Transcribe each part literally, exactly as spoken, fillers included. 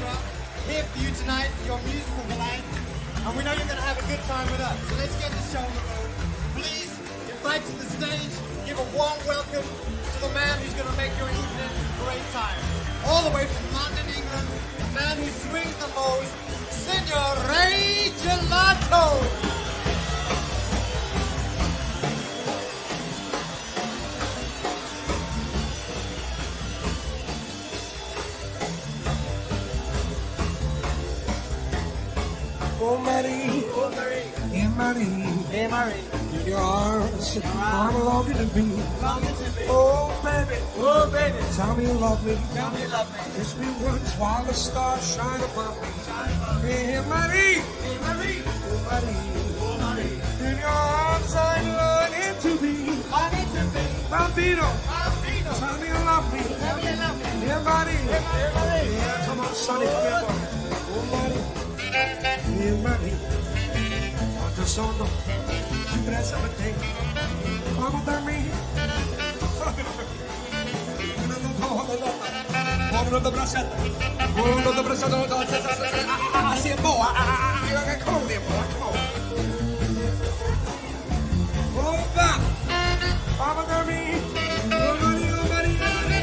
Orchestra here for you tonight for your musical delight. And we know you're going to have a good time with us. So let's get this show on the road. Please invite to the stage, give a warm welcome to the man who's going to make your evening a great time. All the way from London, England, the man who swings the most, Signor Ray Gelato. Oh Marie, oh Marie, hey Marie, hey Marie, in your arms, I'm longing to be. Oh baby, oh baby, tell me you love me, tell me you love me. Kiss me once while the stars shine above me. Hey Marie, hey Marie, oh Marie, oh Marie, in your arms I'm longing to be. Longing to be. Bambino, Bambino, tell me you love me, tell me you love me. Hey Marie, hey Marie, yeah, come on, Sonny, come here, boy. Oh Marie. Hey Marie, quanto sono impressa per te, come per me. Uno da bracciata, uno da bracciata, si è boa, che come è boa, come. Opa, come per me, oh Marie, oh Marie.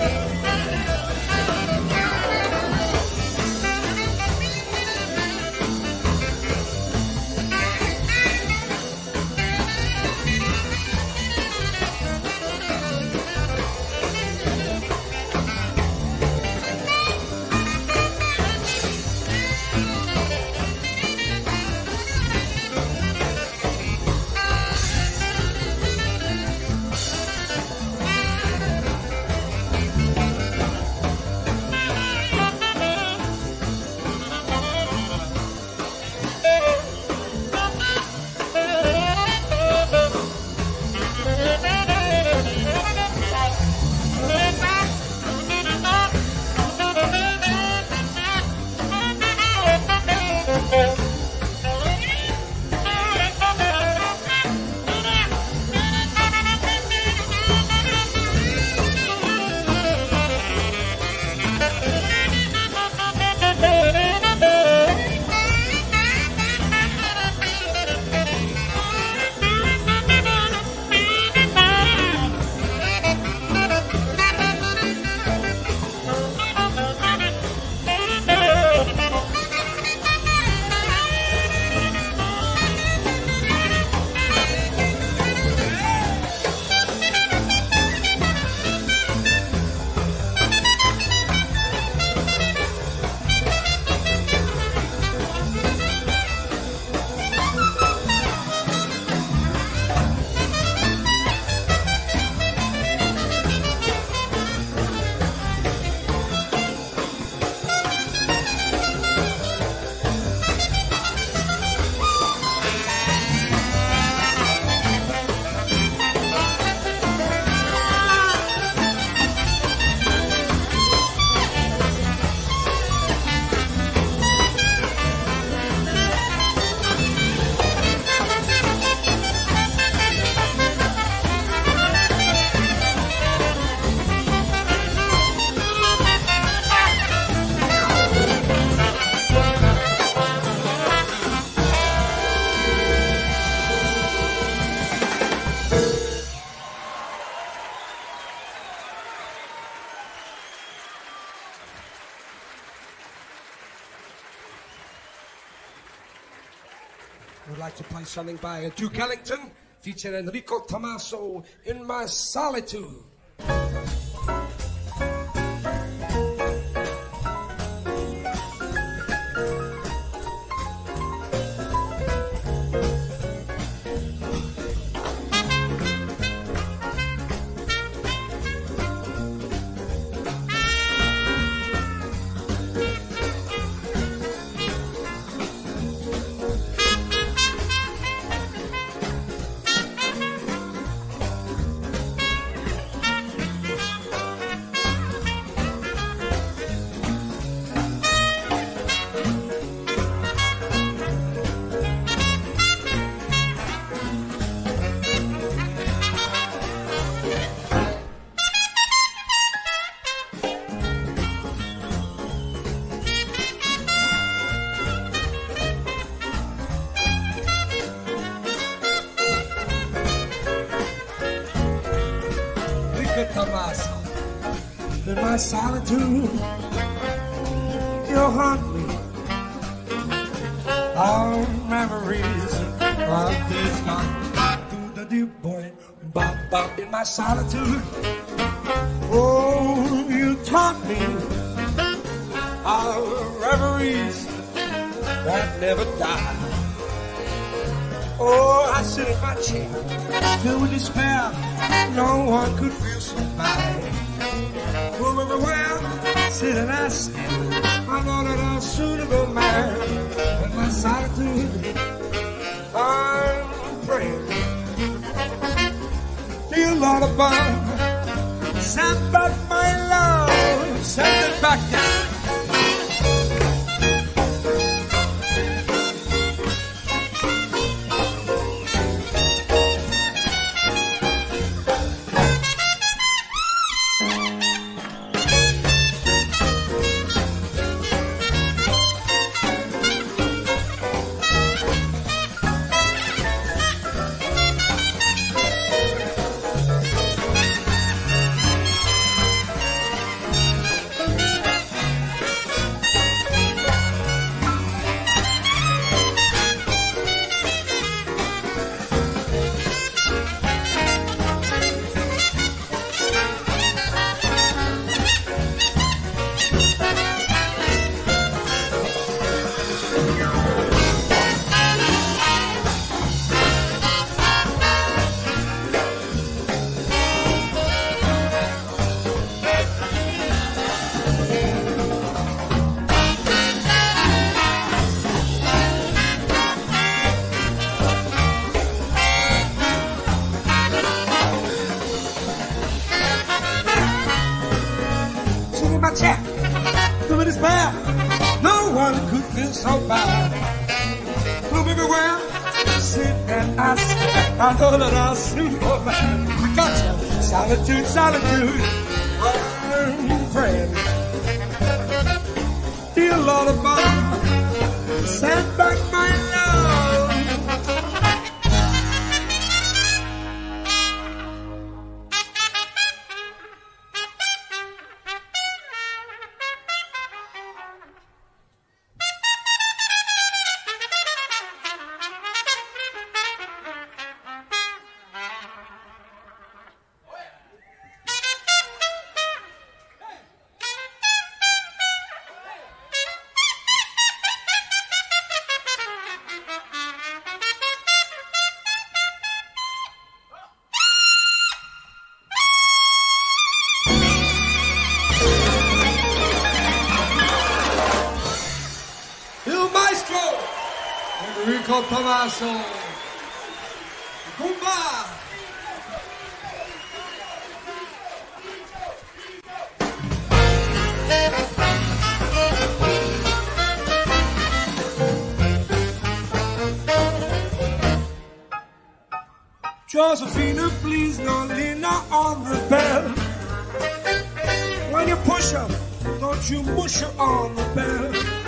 Would like to play something by Duke Ellington, featuring Enrico Tommaso, In My Solitude. my solitude. You haunt me. All memories of this night. Through the deep boy, bop bop in my solitude. Oh, you taught me our reveries that never die. Oh, I sit in my chair, filled with despair. No one could feel so fine. Move everywhere, sit and I stand. I know that I'll soon go mad. In my solitude, I'm praying. Dear Lord above, send back my love, send it back down. I know that I'll soon go back. I got you. Solitude, solitude. I'm praying. Dear Lord above, send back my love. Enrico Tommaso, Kumba. Josephina, please don't lean on the bell. When you push her, don't you mush her on the bell.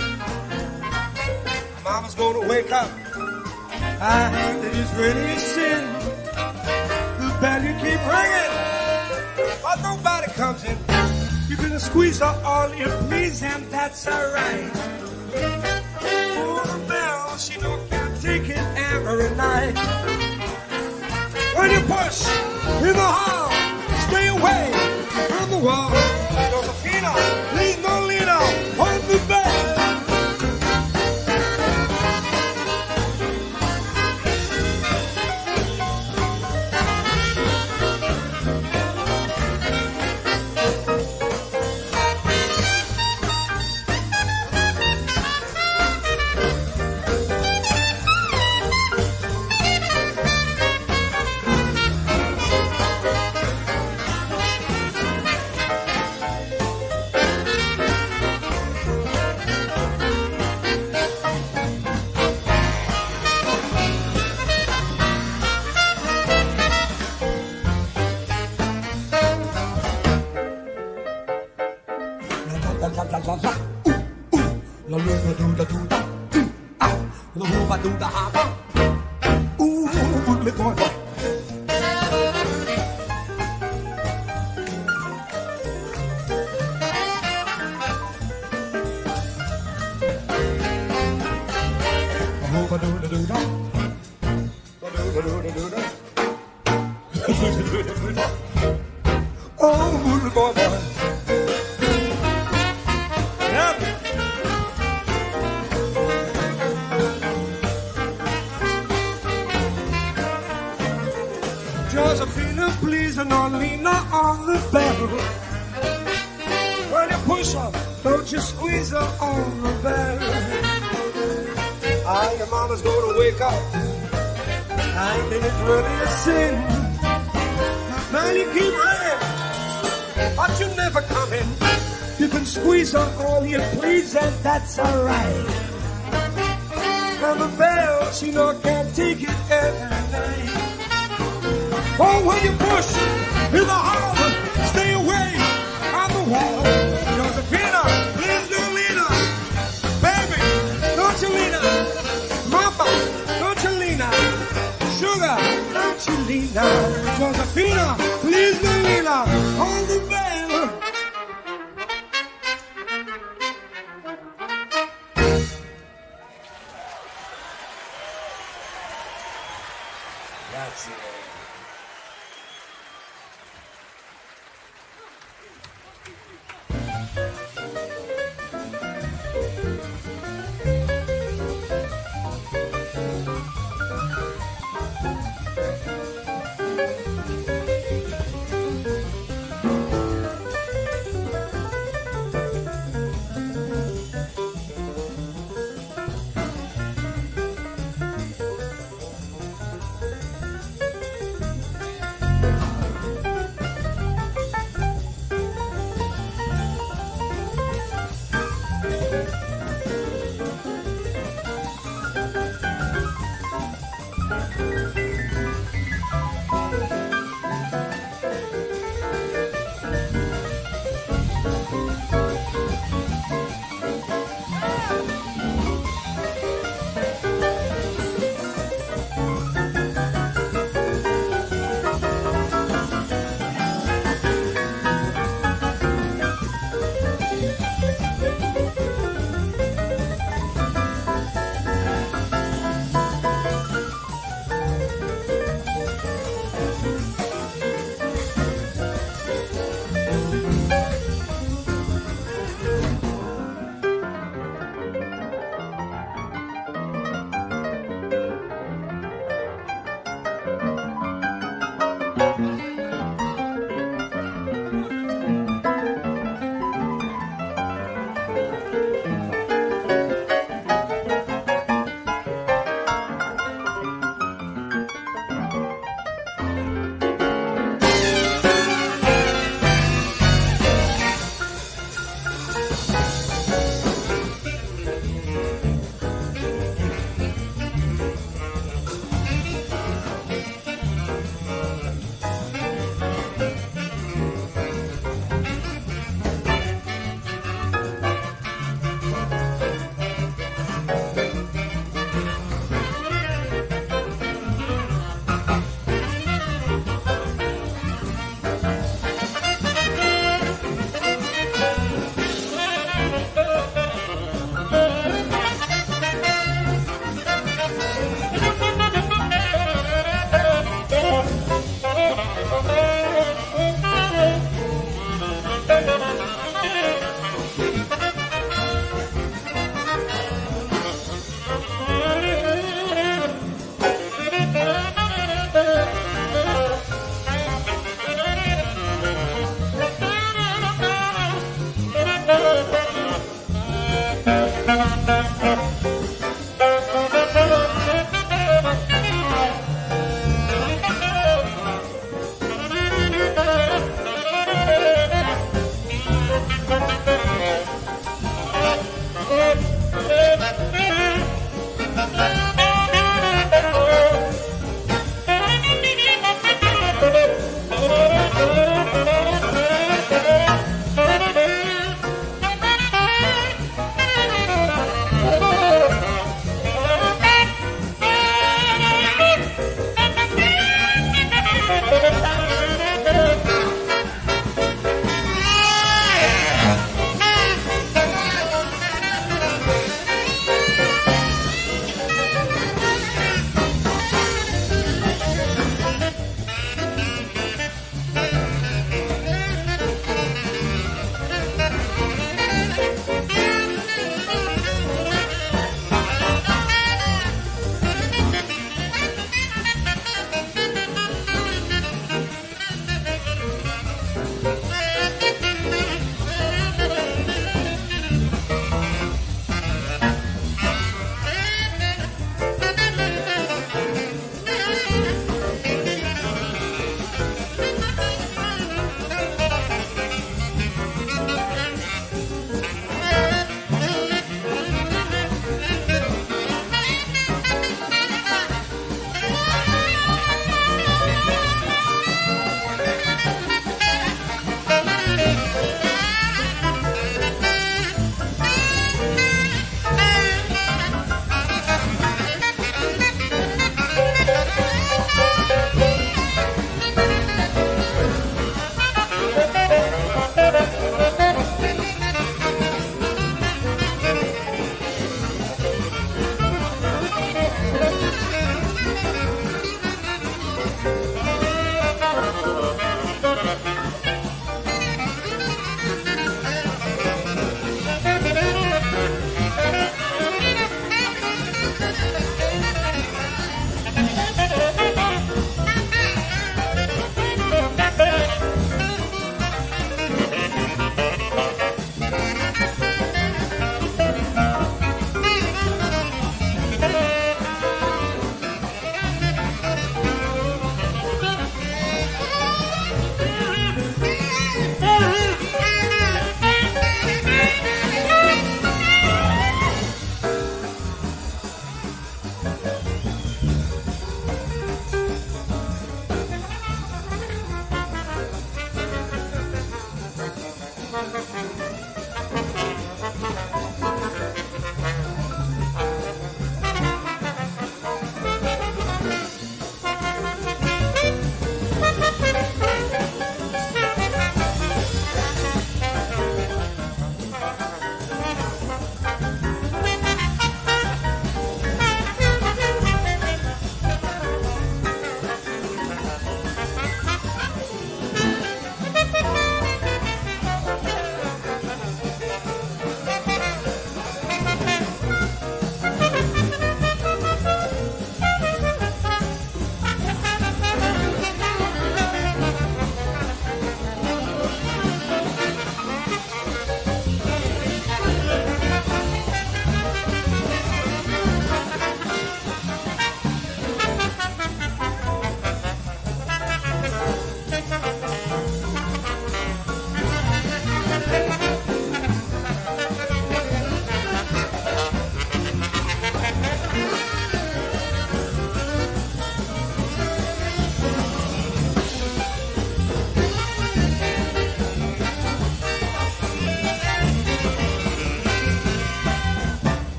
Mama's gonna wake up. I heard that it's really a sin. The bell you keep ringing, but nobody comes in. You're gonna squeeze her all you please, and that's alright. Oh, the bell, she don't can't take it every night. When you push in the hall, stay away from the wall. Josephina, please don't lean on the bell. Oh, boy, boy. Josephina, please, and Arlena on the bell. When you push her, don't you squeeze her on the bell. Ah, your mama's gonna wake up. I think it's really a sin. Now you keep running, but you never come in. You can squeeze her all you please, and that's alright. And the bell, she know can't take it every night. Oh, when you push in the hall, stay away on the wall. Josephina, please don't lean her. Baby, don't you lean her. Mama, don't you lean her. Sugar, don't you lean her. Josephina, please don't lean her. On the bell. That's it.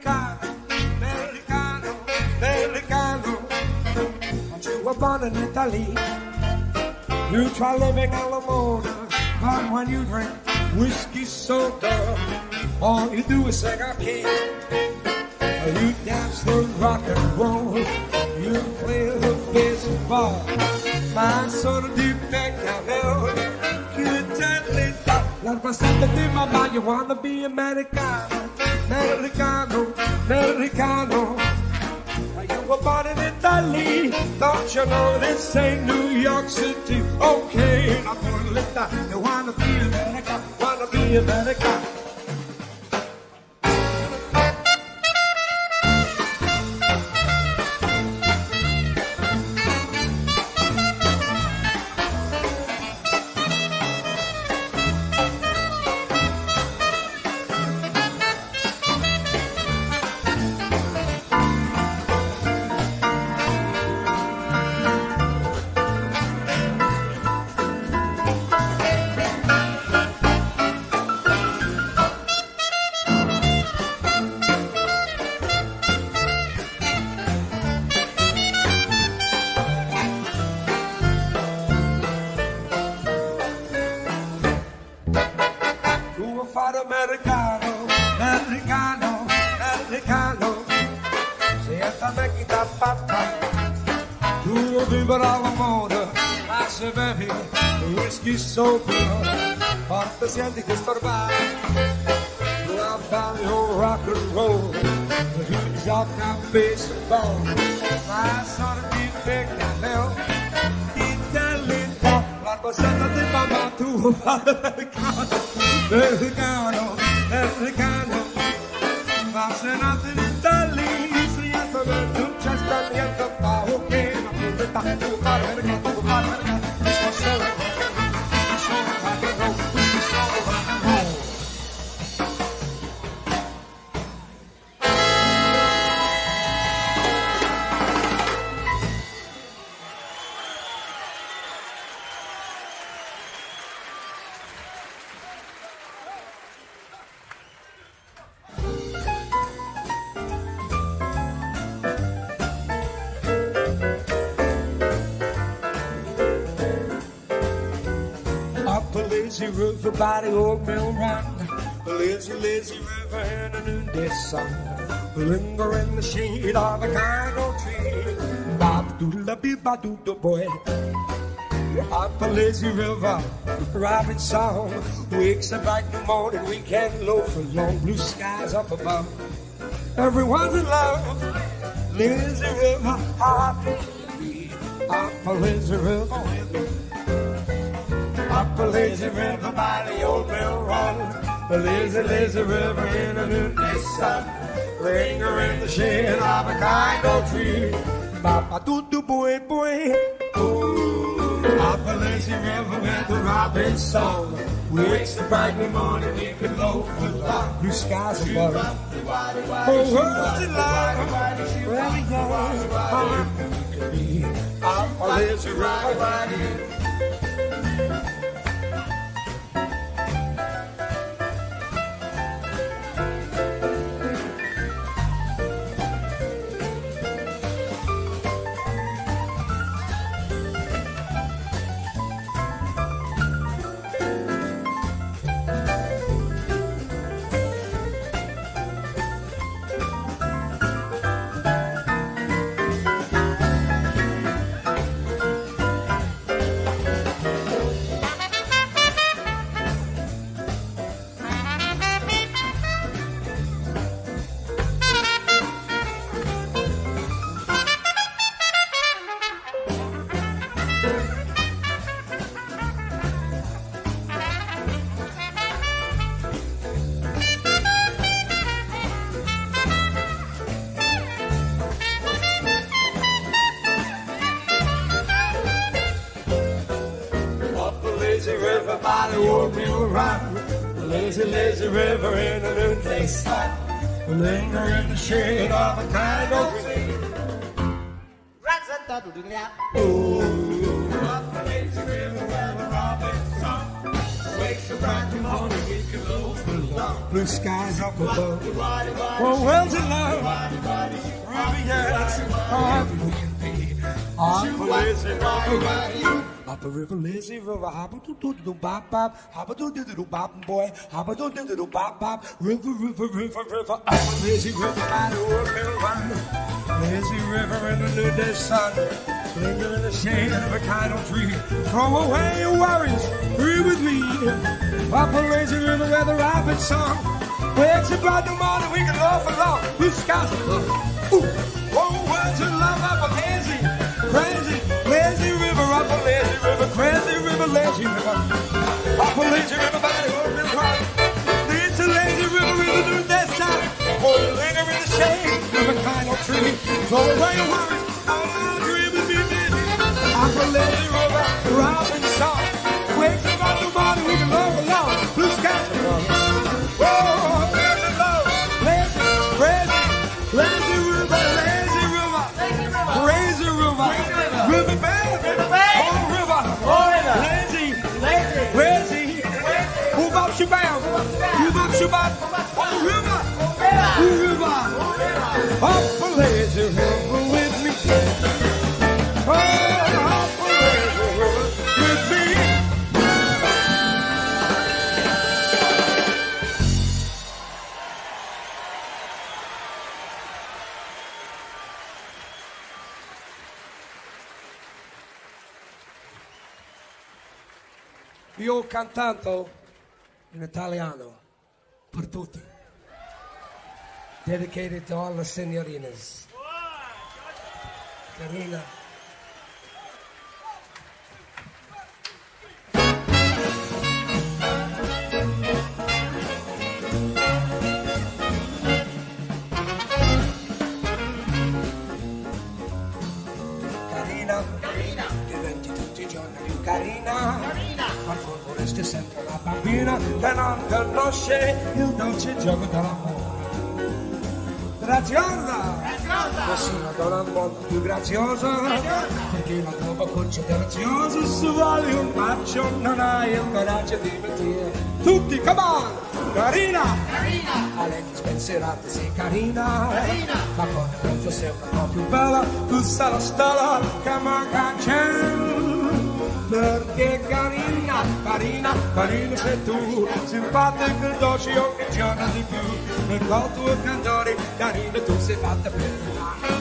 Americano, Americano, Americano. But you were born in Italy. You try living a la moda, but when you drink whiskey soda, all you do is sing a key. You dance the rock and roll, you play the baseball. My sort of deep back now, you gently talk. Let me say that in my mind, you wanna be Americano, Americano, Americano. You were born in Italy, don't you know this ain't New York City? Okay, I'm gonna let that. You wanna be America, wanna be America. Americano, Americano, Americano. Siéntame quita papá. Tu vivere alla moda, ma se bevi whisky sopra, forte senti disturbare. La balli o rock and roll, tu gioca a baseball, ma sono di peccato, Italia, la passata di mamma tu, Americano. Americano, Americano, ma se nato in Italia, se io non c'è sta niente fa, ok, ma tu stai tu fare Americano, tu fare Americano, questo solo, questo solo rock and roll, questo solo rock and roll. Lazy river by the old mill run, the lazy, lazy river in a noonday sun, linger in the shade of a kind old tree. Bob doodle bee ba doodle boy. Up the lazy river, rabbit song wakes up bright in the morning, weekend low for long, blue skies up above. Everyone's in love, lazy river, happy to be. Up the lazy river with me. Up the lazy river by the old mill run, the lazy, lazy river in a noonday sun, linger in the shade of a kind old tree. Papa doo doo boy boy. Ooh. Up the lazy river with the robin song wakes the bright in the morning, we can loaf along, blue skies above. Oh, world's in love, where we go, up the lazy river. By the old mill run, the lazy, lazy river in a noonday sun, linger in the shade of a kind old tree. Ooh, up the lazy river where the robin song wakes the bright morning, we can loaf along. blue skies up above. Oh, wells in love, ruby yes, oh, we can be up a lazy river, up a river, lazy river, hop a doo doo doo bop bop, hop a doo doo doo bop boy, hop a doo doo doo bop bop, river, river, river, river, up a lazy river by the old one, lazy river in the noonday sun, linger in the shade of a kind of tree, throw away your worries, breathe with me. Up a lazy river where the rabbit song wakes about the morning, we can laugh along. Blue skies above. Ooh, oh, words of love. Up a lazy, crazy, lazy river. Up a lazy river, crazy river, lazy river. Up a lazy river by the old river. It's a lazy river in the noonday sun. Oh, you linger in the shade of a kind of tree. Throw away your worries, all our dreams be busy. Up a lazy river, the rabbit song wakes about the morning, we can laugh along. Blue skies above. Whoa, lazy love, lazy, crazy, lazy river, lazy river, crazy river, river bed, oh river, oh river, lazy, lazy, crazy, move up shabam, move up shabam, oh river, oh river, up a lazy river with me, oh up a lazy river with me. Io ho cantato in italiano per tutti. Dedicated to all the signorines. Carina. Carina, Carina, diventi tutti i giorni più carina. Al fondo resti sempre la bambina che non conosce il dolce gioco dell'amore. Graziosa, nessuna donna al mondo più graziosa, perché la tua boccuccia deliziosa, se vuoi un bacio non hai il coraggio di mentire. Tutti, come on! Carina! Carina! A lei ti spensierate, sei carina, carina. Ma con il volto sembra un po' più bella, tu sei la stella che manca c'è. Perché carina, carina, carina sei tu, simpatica e dolce ogni giorno di più, e col tuo candore, carina tu sei fatta per me.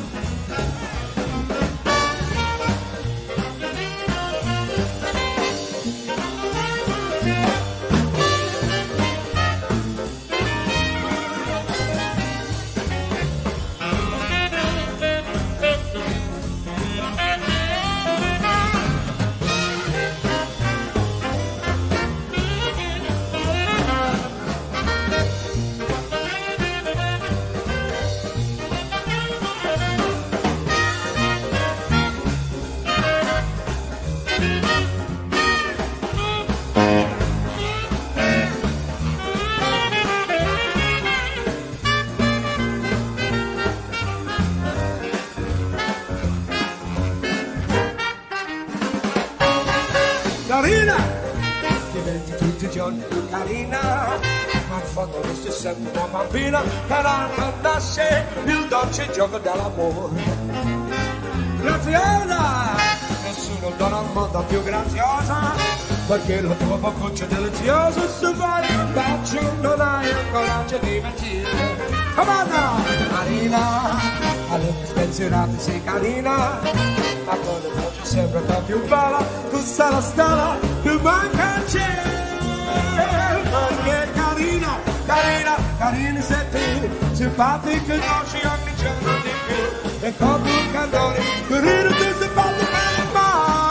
Carina, diventi tutti i giorni più carina, ma in fondo resti sempre una bambina che non nasce il dolce gioco dell'amore. Graziosa, nessuno donna al mondo più graziosa, perché la tua boccuccia deliziosa, se vai un bacio non hai il coraggio di mentire. Comanda, Carina, alle mie spensierate sei carina, ma con le voci sempre un po' più bella, tu sei la stella che manca c'è. Perché carina, carina, carina sei tu, simpatica e dolce ogni giorno di più, e con tuo candore, carina tu sei fatta per me.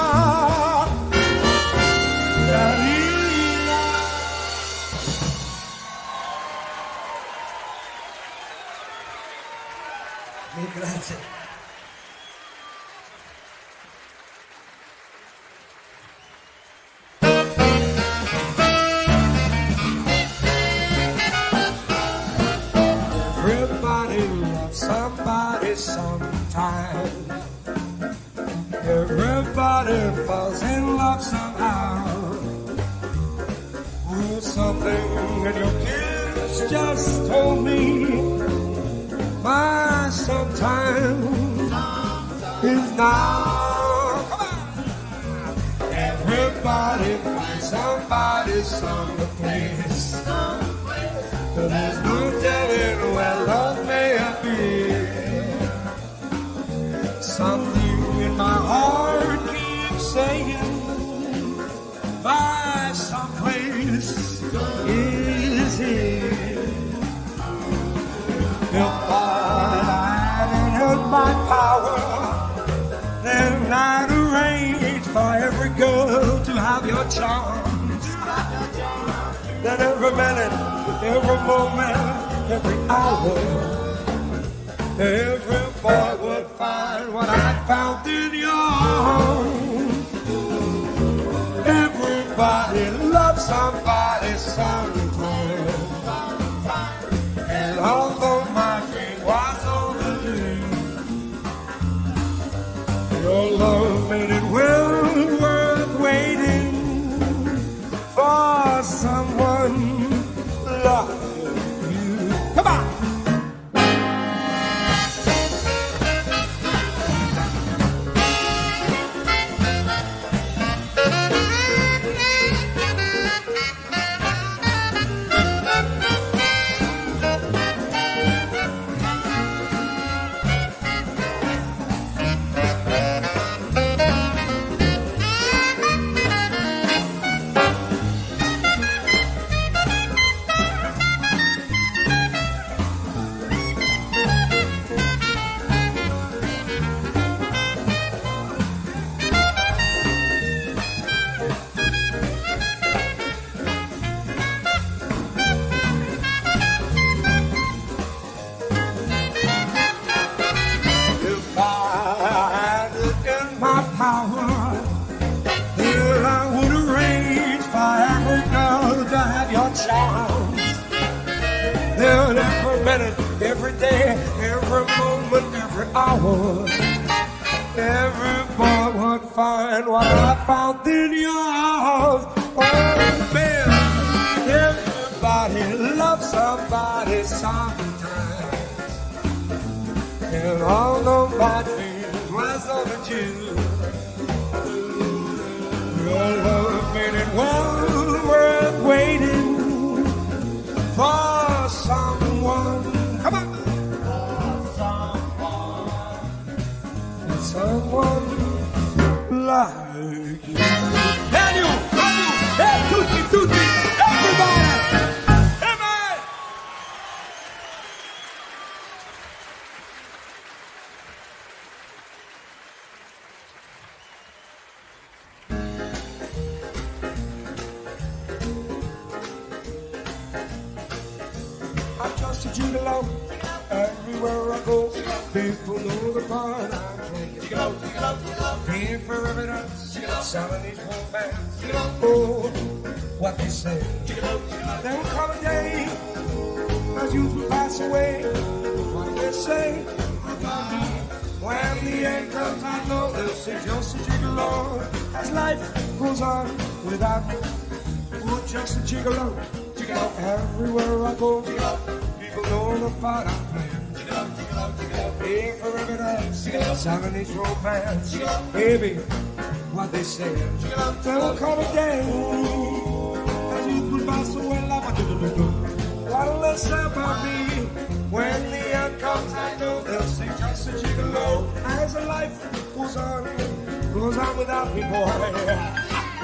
Carina. Grazie. Everybody loves somebody sometime. Everybody falls in love somehow. With something in your kiss just told me my sometime is now. Come on. Everybody finds somebody, someplace. There's no telling where love may appear. Something in my heart keeps saying, my someplace is here. If I hadn't had my power, then I'd arrange for every girl to have your charms. Then every minute, every moment, every hour, every boy would find what I found in your arms. Everybody loves somebody sometime. And although my dream was overdue, your love made it well worth waiting for someone like you. Come on! Then every minute, every day, every moment, every hour, every boy would find what I found in your arms. Oh, man, everybody loves somebody sometimes. And although my dreams was overdue, your love made it well worth waiting for someone. Come on. For someone, someone like you. Can you? Can you? Hey, tutti, tutti, everybody. Amen. I'm just a gigolo, everywhere I go. People know the part I'm playing. Gigolo, gigolo, gigolo. Paying for evidence, selling these whole bands. Oh, what they say. There will come a day, as youth will pass away. What they say, when the end comes, I know they'll say just a gigolo. As life goes on without me, oh, just a gigolo. Everywhere I go, people know the part I'm playing. Paying for evidence, selling these romance. Baby, what they say. There will come a day as youth will pass away. What'll they say about me? When the end comes, I know they'll say just a gigolo. As a life goes on, goes on without me, boy.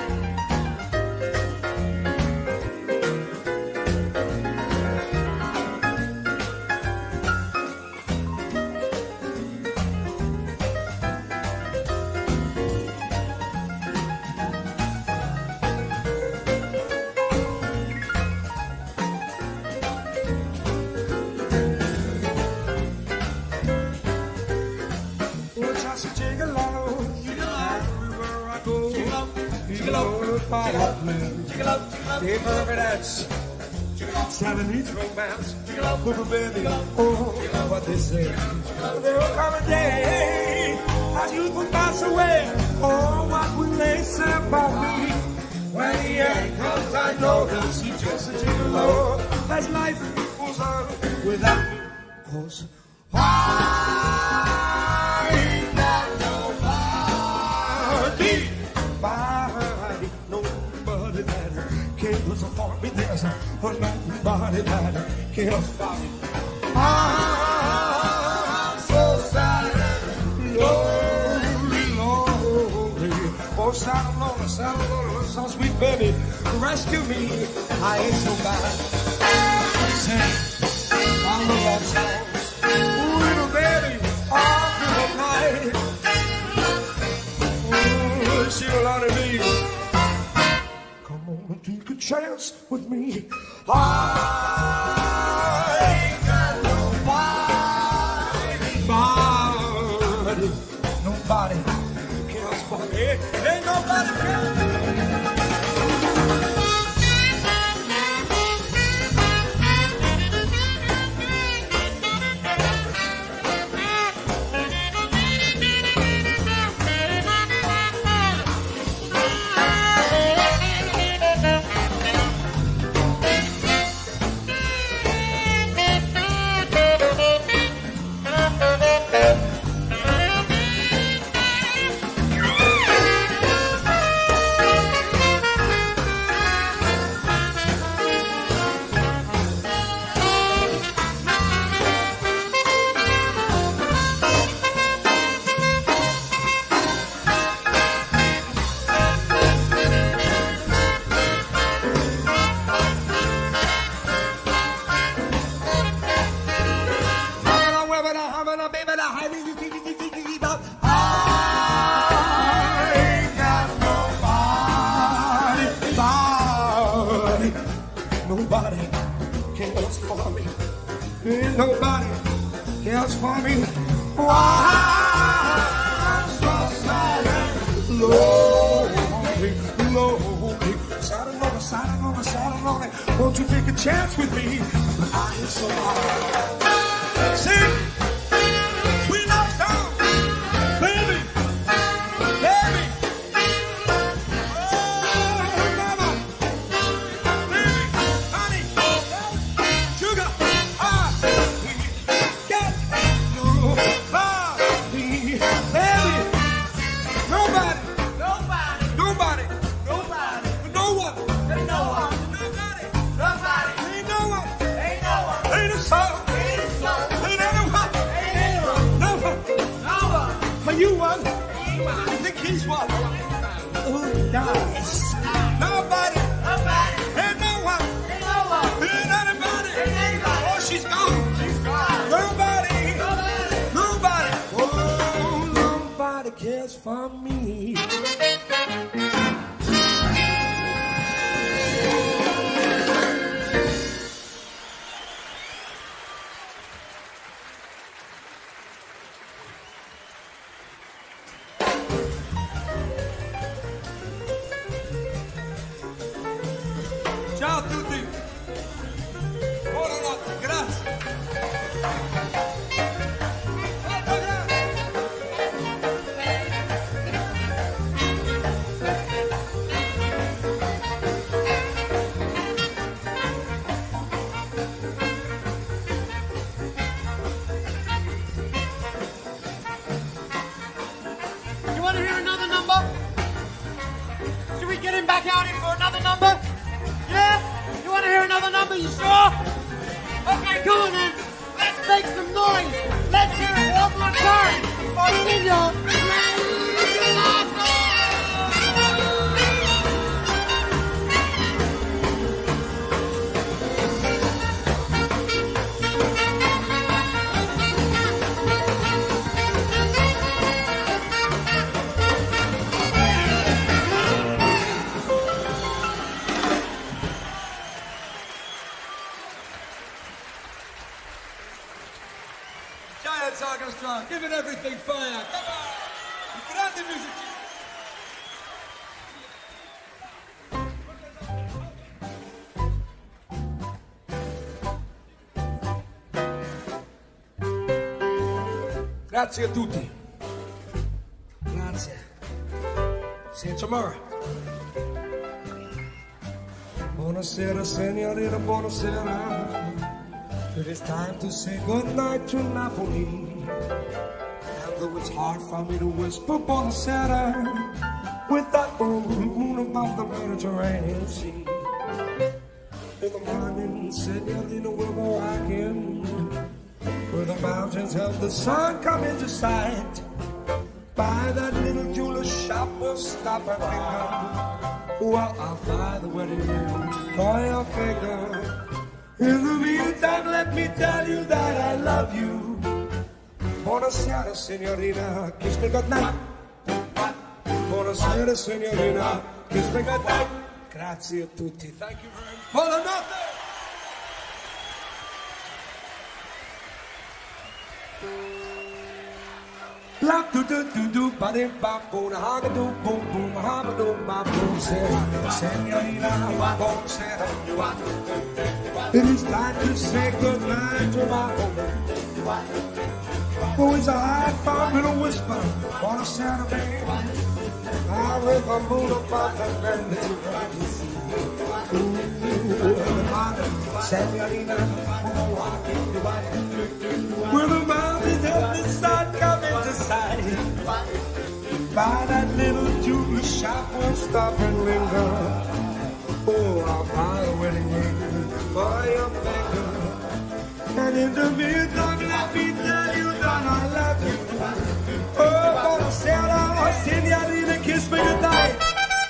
Pay for evidence, selling each romance. Little baby, oh, what they say. There will come a day as youth will pass away. Oh, what will they say about me? When the end comes, I know they'll see just a gigolo. As life without me. 'Cause I ain't got nobody, nobody, nobody that cares for me. There's nobody that cares for me. I'm so sad and lonely, lonely. Oh, sad and lonely, sad and lonely, so sweet baby, rescue me. I ain't so bad. Sing all the love songs, little baby, all through the night. Oh, she'll honor me. Come on and take a chance with me. I ain't got nobody, nobody, nobody cares for me. Ain't nobody cares. Nobody cares for me. Ain't nobody cares for me. Why I'm so sad and lonely, lonely. Sad and lonely, sad and lonely, sad and lonely. Won't you take a chance with me? But I am so hard. Sing, sweet love song, baby, baby. You one? You think he's one? Oh, nice. Nobody. Nobody. Ain't no one. Ain't no one. Ain't anybody. Ain't anybody. Oh, she's gone. She's gone. Nobody. Nobody. Nobody. Oh, nobody cares for me. Ciao a tutti, buonanotte, grazie. You want to hear another number? Should we get him back out here for another number? Yeah? You want to hear another number? You sure? Okay, come on then. Let's make some noise. Let's hear it one more time. For Senor Giants Orchestra, giving everything fire. Come on! Grande music. Grazie a tutti. Grazie. See you tomorrow. Buonasera signorina, buonasera. It is time to say goodnight to Napoli. And though it's hard for me to whisper Buonasera, with that moon above the Mediterranean Sea, in the morning, Signorina will go again, where the mountains of the sun come into sight. By that little jeweler shop, we'll stop and linger, while I'll buy the wedding ring for your finger. In the meantime, let me tell you that I love you. Buonasera, signorina, kiss me goodnight. Buonasera, signorina, kiss me goodnight. Grazie a tutti. Thank you very much. Buonanotte! La do do do do ba de ba boom ha ga do boom boom ha ba do ba boom sera signorina buonasera. It is time to say goodnight to my home. Who is a high far little whisper buonasera baby. I with a moon above the Mediterranean signorina where the mountains of the sun come into sight. By that little jewelry shop, we'll stop and linger. Oh, I'll buy a wedding ring for your finger. And in the meantime, let me tell you that I love you. Oh, buonasera, signorina, kiss me goodnight.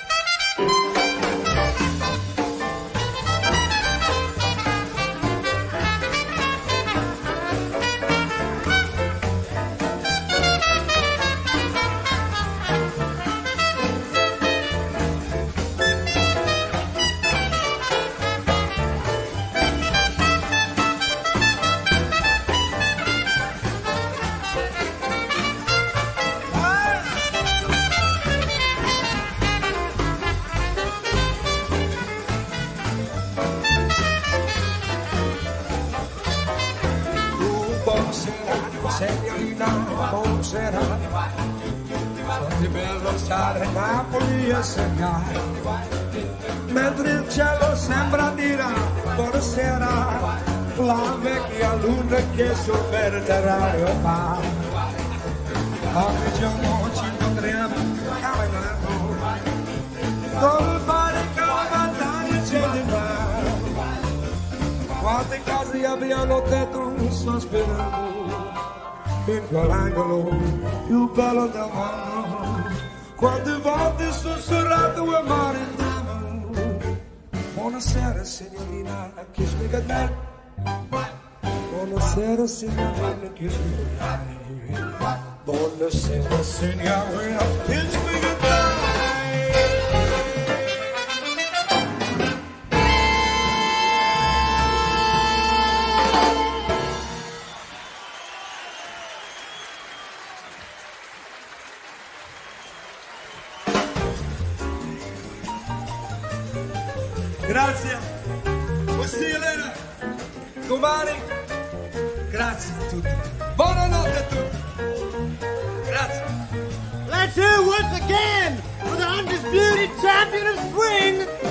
Signorina, buonasera, quanto bello stare a Napoli a segnare, mentre il cielo sembra dire buonasera, la vecchia luna che sul Mediterraneo fa. Oggi giorno ci incontriamo camminando, dove fare cavalcare c'è di mare, quante case abbiamo detto sospirando. In quell'angolo più bello del mondo, quante volte sussurrato amore d'amore. Buonasera signorina, kiss me goodnight. Buonasera signorina, kiss me goodnight. Buonasera signorina, kiss me goodnight. Grazie, we'll see you later. Domani, grazie a tutti. Buonanotte a tutti. Grazie. Let's hear once again for the undisputed champion of swing,